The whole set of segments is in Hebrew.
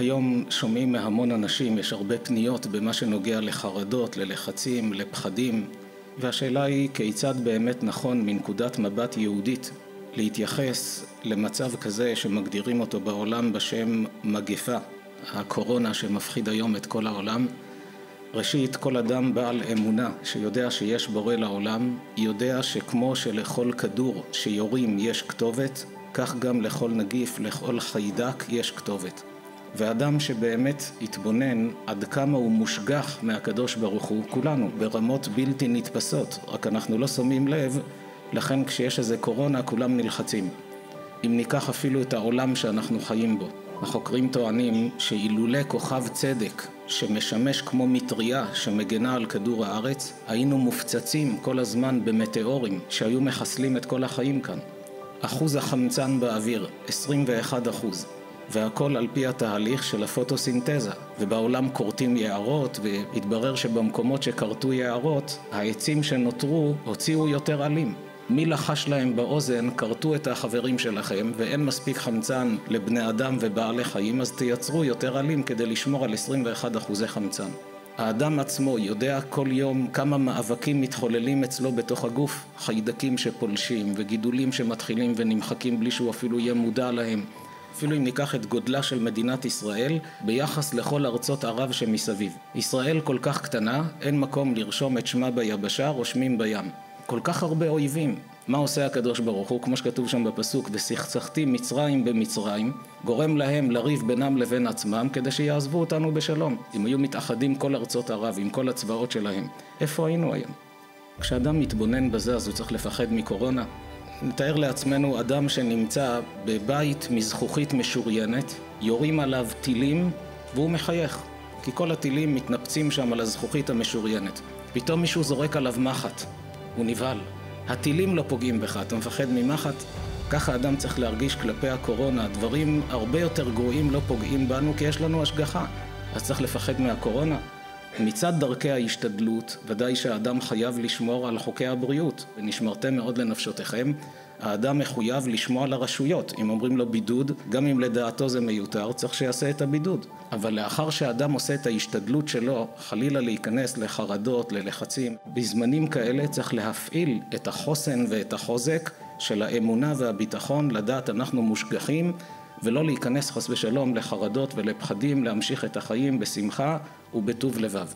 היום שומעים מהמון אנשים, יש הרבה פניות במה שנוגע לחרדות, ללחצים, לפחדים, והשאלה היא כיצד באמת נכון מנקודת מבט יהודית להתייחס למצב כזה שמגדירים אותו בעולם בשם מגפה, הקורונה שמפחיד היום את כל העולם. ראשית, כל אדם בעל אמונה שיודע שיש בורא לעולם, יודע שכמו שלכל כדור שיורים יש כתובת, כך גם לכל נגיף, לכל חיידק יש כתובת. ואדם שבאמת התבונן עד כמה הוא מושגח מהקדוש ברוך הוא, כולנו ברמות בלתי נתפסות, רק אנחנו לא שמים לב, לכן כשיש איזה קורונה כולם נלחצים. אם ניקח אפילו את העולם שאנחנו חיים בו, החוקרים טוענים שאילולא כוכב צדק שמשמש כמו מטריה שמגנה על כדור הארץ, היינו מופצצים כל הזמן במטאורים שהיו מחסלים את כל החיים כאן. אחוז החמצן באוויר, 21%, והכל על פי התהליך של הפוטוסינתזה. ובעולם קורטים יערות, והתברר שבמקומות שקרטו יערות, העצים שנותרו הוציאו יותר עלים. מי לחש להם באוזן, קרטו את החברים שלכם, ואין מספיק חמצן לבני אדם ובעלי חיים, אז תייצרו יותר עלים כדי לשמור על 21% חמצן. האדם עצמו יודע כל יום כמה מאבקים מתחוללים אצלו בתוך הגוף, חיידקים שפולשים וגידולים שמתחילים ונמחקים בלי שהוא אפילו יהיה מודע להם. אפילו אם ניקח את גודלה של מדינת ישראל ביחס לכל ארצות ערב שמסביב. ישראל כל כך קטנה, אין מקום לרשום את שמה ביבשה, רושמים בים. כל כך הרבה אויבים. מה עושה הקדוש ברוך הוא? כמו שכתוב שם בפסוק, וסכסכתי מצרים במצרים, גורם להם לריב בינם לבין עצמם כדי שיעזבו אותנו בשלום. אם היו מתאחדים כל ארצות ערב עם כל הצבאות שלהם, איפה היינו היום? כשאדם מתבונן בזה אז הוא צריך לפחד מקורונה. נתאר לעצמנו אדם שנמצא בבית מזכוכית משוריינת, יורים עליו טילים והוא מחייך, כי כל הטילים מתנפצים שם על הזכוכית המשוריינת. פתאום מישהו זורק עליו מחט, הוא נבהל. הטילים לא פוגעים בך, אתה מפחד ממחט? ככה אדם צריך להרגיש כלפי הקורונה. דברים הרבה יותר גרועים לא פוגעים בנו כי יש לנו השגחה. אז צריך לפחד מהקורונה. מצד דרכי ההשתדלות, ודאי שהאדם חייב לשמור על חוקי הבריאות, ונשמרתם מאוד לנפשותיכם. האדם מחויב לשמוע על הרשויות. אם אומרים לו בידוד, גם אם לדעתו זה מיותר, צריך שיעשה את הבידוד. אבל לאחר שהאדם עושה את ההשתדלות שלו, חלילה להיכנס לחרדות, ללחצים, בזמנים כאלה צריך להפעיל את החוסן ואת החוזק של האמונה והביטחון, לדעת אנחנו מושגחים, ולא להיכנס חס ושלום לחרדות ולפחדים, להמשיך את החיים בשמחה ובטוב לבב.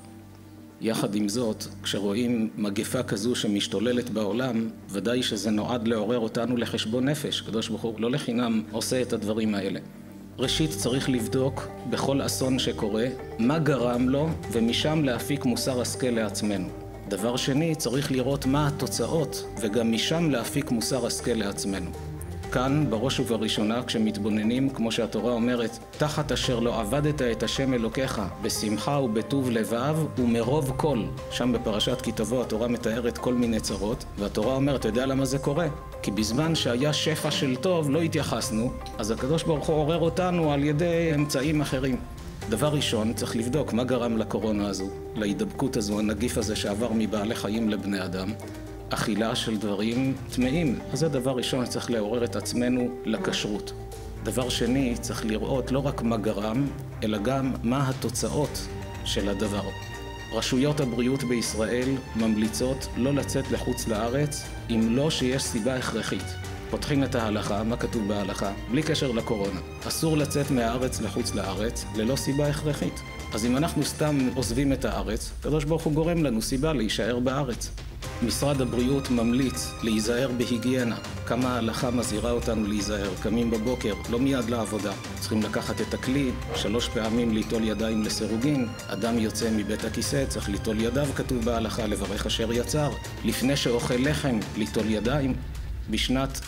יחד עם זאת, כשרואים מגפה כזו שמשתוללת בעולם, ודאי שזה נועד לעורר אותנו לחשבון נפש. הקדוש ברוך הוא לא לחינם עושה את הדברים האלה. ראשית צריך לבדוק בכל אסון שקורה, מה גרם לו, ומשם להפיק מוסר השכל לעצמנו. דבר שני, צריך לראות מה התוצאות, וגם משם להפיק מוסר השכל לעצמנו. כאן, בראש ובראשונה, כשמתבוננים, כמו שהתורה אומרת, תחת אשר לא עבדת את השם אלוקיך, בשמחה ובטוב לבב ומרוב כל. שם בפרשת כי תבוא התורה מתארת כל מיני צרות, והתורה אומרת, אתה יודע למה זה קורה? כי בזמן שהיה שפע של טוב לא התייחסנו, אז הקדוש ברוך הוא עורר אותנו על ידי אמצעים אחרים. דבר ראשון, צריך לבדוק מה גרם לקורונה הזו, להידבקות הזו, הנגיף הזה שעבר מבעלי חיים לבני אדם. אכילה של דברים טמאים. אז זה דבר ראשון, צריך לעורר את עצמנו לכשרות. דבר שני, צריך לראות לא רק מה גרם, אלא גם מה התוצאות של הדבר. רשויות הבריאות בישראל ממליצות לא לצאת לחוץ לארץ, אם לא שיש סיבה הכרחית. פותחים את ההלכה, מה כתוב בהלכה? בלי קשר לקורונה. אסור לצאת מהארץ לחוץ לארץ, ללא סיבה הכרחית. אז אם אנחנו סתם עוזבים את הארץ, הקדוש ברוך הוא גורם לנו סיבה להישאר בארץ. משרד הבריאות ממליץ להיזהר בהיגיינה. כמה ההלכה מזהירה אותנו להיזהר. קמים בבוקר, לא מיד לעבודה. צריכים לקחת את הכלי, 3 פעמים ליטול ידיים לסירוגין. אדם יוצא מבית הכיסא, צריך ליטול ידיו, כתוב בהלכה, לברך אשר יצר. לפני שאוכל לחם, ליטול ידיים. בשנת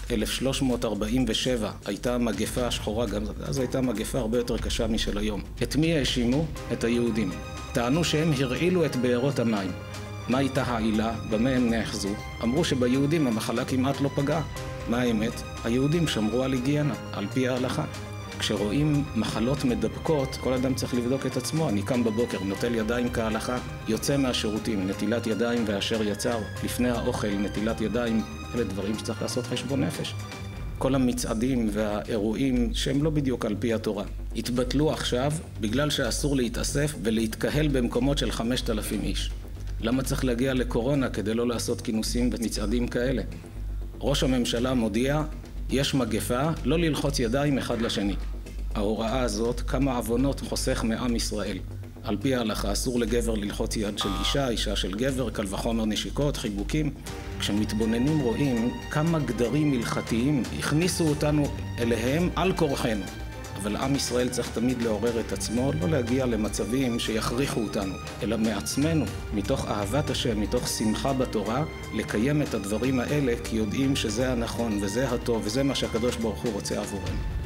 1347 הייתה מגפה שחורה, גם אז הייתה מגפה הרבה יותר קשה משל היום. את מי האשימו? את היהודים. טענו שהם הרעילו את בארות המים. מה הייתה העילה? במה הם נאחזו? אמרו שביהודים המחלה כמעט לא פגעה. מה האמת? היהודים שמרו על היגיינה, על פי ההלכה. כשרואים מחלות מדבקות, כל אדם צריך לבדוק את עצמו. אני קם בבוקר, נוטל ידיים כהלכה, יוצא מהשירותים, נטילת ידיים ואשר יצר, לפני האוכל, נטילת ידיים, אלה דברים שצריך לעשות חשבון נפש. כל המצעדים והאירועים שהם לא בדיוק על פי התורה. התבטלו עכשיו בגלל שאסור להתאסף ולהתקהל במקומות של 5,000 איש. למה צריך להגיע לקורונה כדי לא לעשות כינוסים ומצעדים כאלה? ראש הממשלה מודיע, יש מגפה, לא ללחוץ ידיים אחד לשני. ההוראה הזאת, כמה עוונות חוסך מעם ישראל. על פי ההלכה אסור לגבר ללחוץ יד של אישה, אישה של גבר, קל וחומר נשיקות, חיבוקים. כשמתבוננים רואים כמה גדרים הלכתיים הכניסו אותנו אליהם על כורחנו. אבל עם ישראל צריך תמיד לעורר את עצמו, לא להגיע למצבים שיכריחו אותנו, אלא מעצמנו, מתוך אהבת השם, מתוך שמחה בתורה, לקיים את הדברים האלה, כי יודעים שזה הנכון וזה הטוב וזה מה שהקדוש ברוך הוא רוצה עבורנו.